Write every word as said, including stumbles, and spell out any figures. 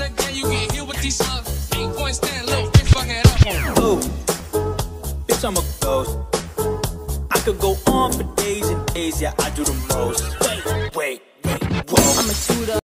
again, you get hit with these slugs. Eight point stand, little bitch, fuck it up. Oh, bitch, I'm a ghost. I could go on for days and days, yeah, I do the most. Wait, wait, wait, whoa. I'm a shooter.